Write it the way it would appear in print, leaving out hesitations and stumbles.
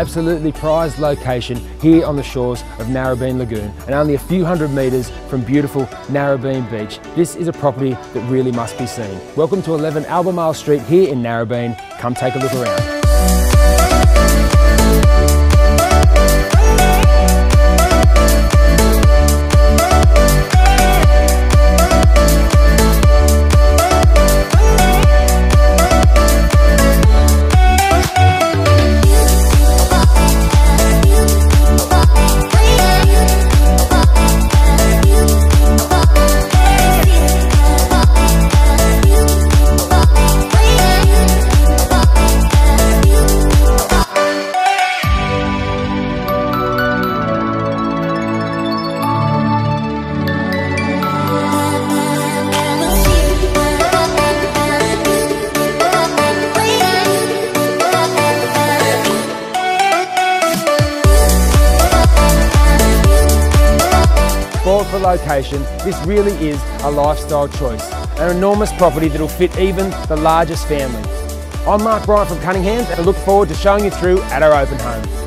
absolutely prized location here on the shores of Narrabeen Lagoon and only a few hundred metres from beautiful Narrabeen Beach. This is a property that really must be seen. Welcome to 11 Albemarle Street here in Narrabeen. Come take a look around. For location, this really is a lifestyle choice, an enormous property that will fit even the largest family. I'm Bryant from Cunninghams and I look forward to showing you through at our open home.